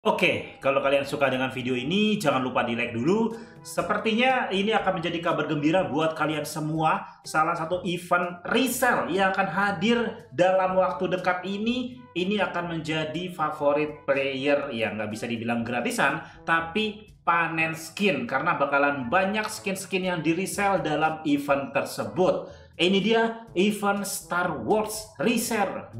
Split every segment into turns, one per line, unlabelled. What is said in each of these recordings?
Oke, kalau kalian suka dengan video ini, jangan lupa di like dulu. Sepertinya ini akan menjadi kabar gembira buat kalian semua. Salah satu event resell yang akan hadir dalam waktu dekat ini akan menjadi favorit player yang nggak bisa dibilang gratisan, tapi panen skin. Karena bakalan banyak skin-skin yang di resell dalam event tersebut. Ini dia event Star Wars Resell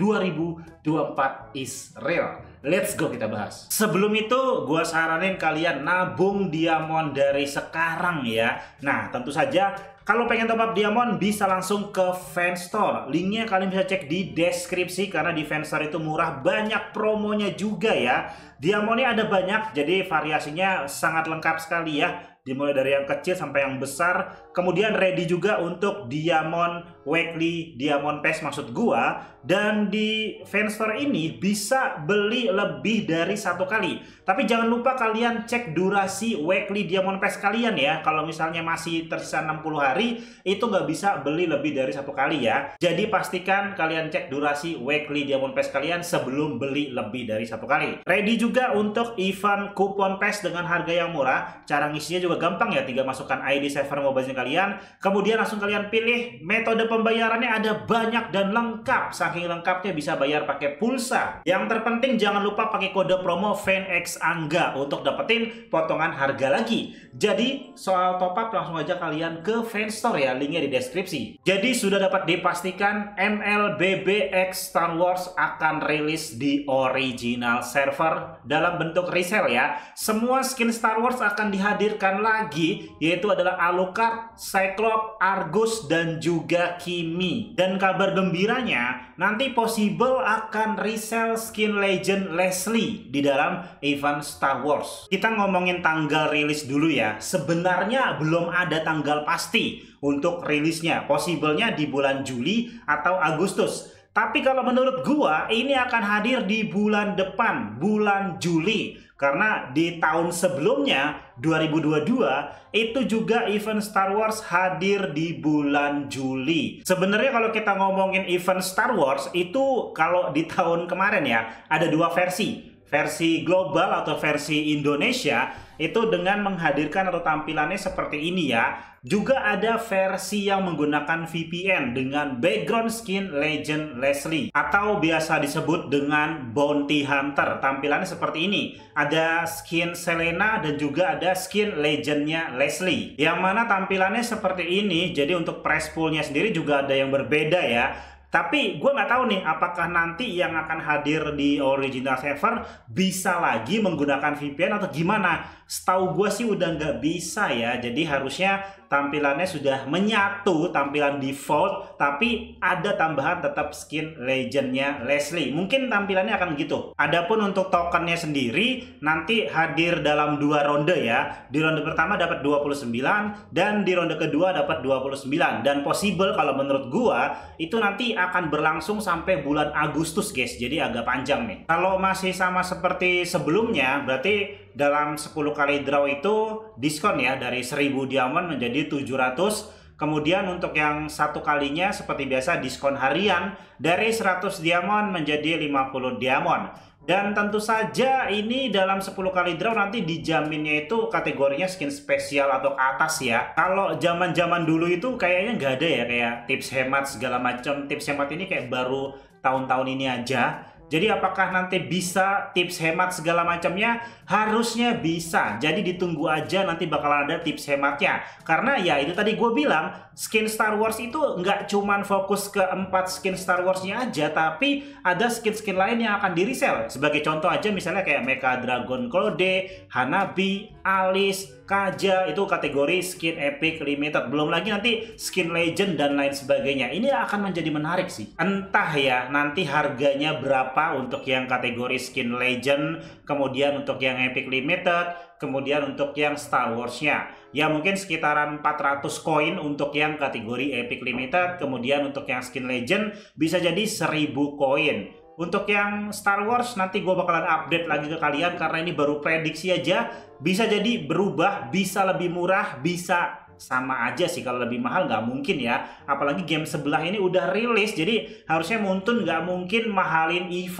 2024 Israel. Let's go kita bahas. Sebelum itu, gue saranin kalian nabung diamond dari sekarang ya. Nah, tentu saja kalau pengen top up diamond bisa langsung ke Fanstore. Linknya kalian bisa cek di deskripsi karena di Fanstore itu murah, banyak promonya juga ya. Diamondnya ada banyak, jadi variasinya sangat lengkap sekali ya. Dimulai dari yang kecil sampai yang besar. Kemudian ready juga untuk Diamond Weekly, Diamond Pass maksud gua. Dan di Fanstore ini bisa beli lebih dari satu kali. Tapi jangan lupa kalian cek durasi Weekly Diamond Pass kalian ya. Kalau misalnya masih tersisa 60 hari, itu nggak bisa beli lebih dari satu kali ya. Jadi pastikan kalian cek durasi Weekly Diamond Pass kalian sebelum beli lebih dari satu kali. Ready juga untuk event Coupon Pass dengan harga yang murah. Cara ngisinya juga gampang ya, tinggal masukkan ID server mobile kalian, kemudian langsung kalian pilih metode pembayarannya, ada banyak dan lengkap, saking lengkapnya bisa bayar pakai pulsa. Yang terpenting jangan lupa pakai kode promo FANXANGGA untuk dapetin potongan harga lagi. Jadi soal top up langsung aja kalian ke Fanstore ya, linknya di deskripsi. Jadi sudah dapat dipastikan MLBBX Star Wars akan rilis di original server dalam bentuk resell ya. Semua skin Star Wars akan dihadirkan lagi, yaitu adalah Alucard, Cyclops, Argus, dan juga Kimi. Dan kabar gembiranya, nanti possible akan resell skin Legend Leslie di dalam event Star Wars. Kita ngomongin tanggal rilis dulu ya. Sebenarnya belum ada tanggal pasti untuk rilisnya. Possible-nya di bulan Juli atau Agustus. Tapi kalau menurut gua, ini akan hadir di bulan depan, bulan Juli. Karena di tahun sebelumnya, 2022, itu juga event Star Wars hadir di bulan Juli. Sebenarnya kalau kita ngomongin event Star Wars, itu kalau di tahun kemarin ya, ada dua versi. Versi global atau versi Indonesia itu dengan menghadirkan atau tampilannya seperti ini ya. Juga ada versi yang menggunakan VPN dengan background skin Legend Leslie atau biasa disebut dengan Bounty Hunter. Tampilannya seperti ini. Ada skin Selena dan juga ada skin Legendnya Leslie. Yang mana tampilannya seperti ini. Jadi untuk price poolnya sendiri juga ada yang berbeda ya. Tapi gue nggak tahu nih apakah nanti yang akan hadir di original server bisa lagi menggunakan VPN atau gimana. Setahu gue sih udah nggak bisa ya. Jadi harusnya tampilannya sudah menyatu, tampilan default, tapi ada tambahan tetap skin Legendnya Leslie. Mungkin tampilannya akan gitu. Adapun untuk tokennya sendiri nanti hadir dalam dua ronde ya. Di ronde pertama dapat 29 dan di ronde kedua dapat 29. Dan possible kalau menurut gua itu nanti akan berlangsung sampai bulan Agustus guys. Jadi agak panjang nih. Kalau masih sama seperti sebelumnya berarti dalam 10 kali draw itu diskon ya, dari 1000 diamond menjadi 700. Kemudian untuk yang satu kalinya seperti biasa diskon harian dari 100 diamond menjadi 50 diamond. Dan tentu saja ini dalam 10 kali draw nanti dijaminnya itu kategorinya skin spesial atau ke atas ya. Kalau zaman-zaman dulu itu kayaknya nggak ada ya, kayak tips hemat segala macam. Tips hemat ini kayak baru tahun-tahun ini aja. Jadi apakah nanti bisa tips hemat segala macamnya? Harusnya bisa. Jadi ditunggu aja nanti bakal ada tips hematnya. Karena ya itu tadi gue bilang, skin Star Wars itu nggak cuman fokus ke 4 skin Star Wars-nya aja, tapi ada skin-skin lain yang akan di-resell. Sebagai contoh aja misalnya kayak Mecha Dragon Claude, Hanabi, Alice, Kaja, itu kategori skin epic limited. Belum lagi nanti skin legend dan lain sebagainya. Ini akan menjadi menarik sih. Entah ya nanti harganya berapa untuk yang kategori skin legend, kemudian untuk yang epic limited, kemudian untuk yang Star Wars-nya. Ya mungkin sekitaran 400 koin untuk yang kategori epic limited, kemudian untuk yang skin legend bisa jadi 1000 koin. Untuk yang Star Wars nanti gue bakalan update lagi ke kalian karena ini baru prediksi aja. Bisa jadi berubah, bisa lebih murah, bisa sama aja sih. Kalau lebih mahal nggak mungkin ya. Apalagi game sebelah ini udah rilis, jadi harusnya Muntun nggak mungkin mahalin event.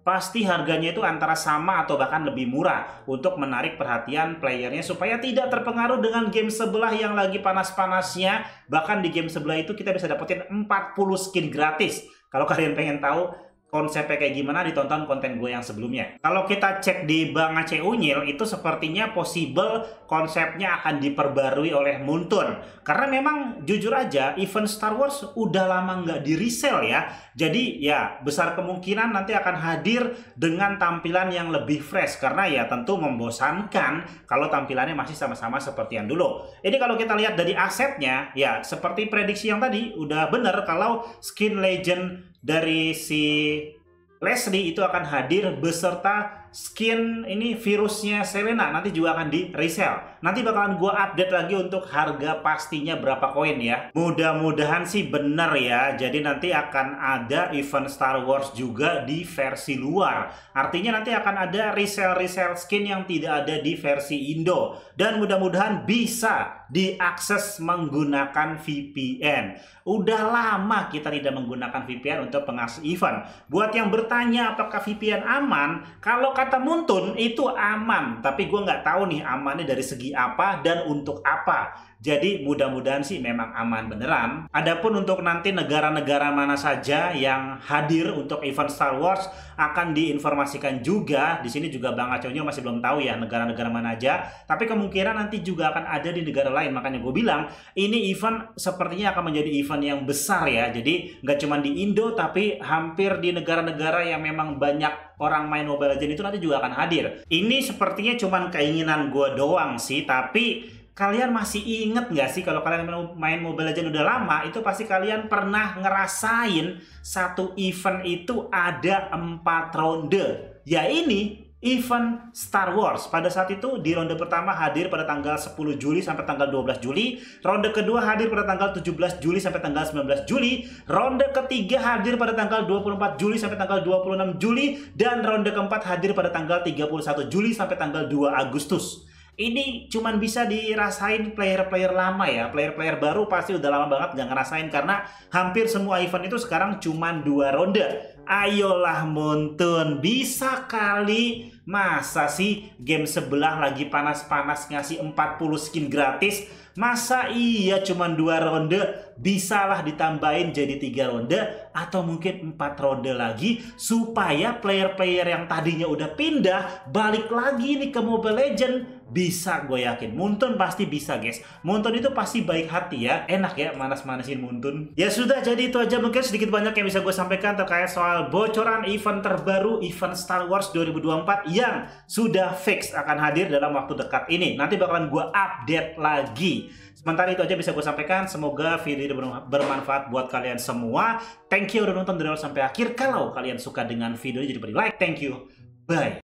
pasti harganya itu antara sama atau bahkan lebih murah untuk menarik perhatian playernya supaya tidak terpengaruh dengan game sebelah yang lagi panas-panasnya. Bahkan di game sebelah itu kita bisa dapetin 40 skin gratis. Kalau kalian pengen tahu konsepnya kayak gimana, ditonton konten gue yang sebelumnya. Kalau kita cek di Bang Aceh Unyil, itu sepertinya possible konsepnya akan diperbarui oleh Muntun. Karena memang jujur aja event Star Wars udah lama nggak di resell ya. Jadi ya besar kemungkinan nanti akan hadir dengan tampilan yang lebih fresh. Karena ya tentu membosankan kalau tampilannya masih sama-sama seperti yang dulu. Ini kalau kita lihat dari asetnya, ya seperti prediksi yang tadi, udah bener kalau skin legend dari si Leslie itu akan hadir beserta skin ini virusnya Selena, nanti juga akan di resell. Nanti bakalan gue update lagi untuk harga pastinya berapa koin ya. Mudah-mudahan sih bener ya. Jadi nanti akan ada event Star Wars juga di versi luar. Artinya nanti akan ada resell skin yang tidak ada di versi Indo. Dan mudah-mudahan bisa diakses menggunakan VPN. Udah lama kita tidak menggunakan VPN untuk pengakses event. Buat yang bertanya apakah VPN aman, kalau kata Muntun itu aman, tapi gue nggak tahu nih amannya dari segi apa dan untuk apa. Jadi mudah-mudahan sih memang aman beneran. Adapun untuk nanti negara-negara mana saja yang hadir untuk event Star Wars akan diinformasikan juga. Di sini juga Bang Aceh Unyil masih belum tahu ya negara-negara mana aja. Tapi kemungkinan nanti juga akan ada di negara lain. Makanya gue bilang ini event sepertinya akan menjadi event yang besar ya. Jadi nggak cuma di Indo tapi hampir di negara-negara yang memang banyak orang main Mobile Legends itu nanti juga akan hadir. Ini sepertinya cuma keinginan gue doang sih, tapi kalian masih inget nggak sih kalau kalian main Mobile Legends udah lama, itu pasti kalian pernah ngerasain satu event itu ada 4 ronde. Ya ini event Star Wars. Pada saat itu di ronde pertama hadir pada tanggal 10 Juli sampai tanggal 12 Juli. Ronde kedua hadir pada tanggal 17 Juli sampai tanggal 19 Juli. Ronde ketiga hadir pada tanggal 24 Juli sampai tanggal 26 Juli. Dan ronde keempat hadir pada tanggal 31 Juli sampai tanggal 2 Agustus. Ini cuman bisa dirasain player-player lama ya. Player-player baru pasti udah lama banget nggak ngerasain karena hampir semua event itu sekarang cuman 2 ronde. Ayolah Muntun, bisa kali. Masa sih game sebelah lagi panas-panas ngasih 40 skin gratis? Masa iya cuman 2 ronde? Bisalah ditambahin jadi 3 ronde atau mungkin 4 ronde lagi supaya player-player yang tadinya udah pindah balik lagi nih ke Mobile Legends. Bisa, gue yakin Muntun pasti bisa guys. Muntun itu pasti baik hati ya. Enak ya manas-manasin Muntun. Ya sudah, jadi itu aja mungkin sedikit banyak yang bisa gue sampaikan terkait soal bocoran event terbaru, event Star Wars 2024 yang sudah fix akan hadir dalam waktu dekat ini. Nanti bakalan gue update lagi. Sementara itu aja bisa gue sampaikan. Semoga video ini bermanfaat buat kalian semua. Thank you udah nonton dari awal sampai akhir. Kalau kalian suka dengan video ini, jadi beri like. Thank you. Bye.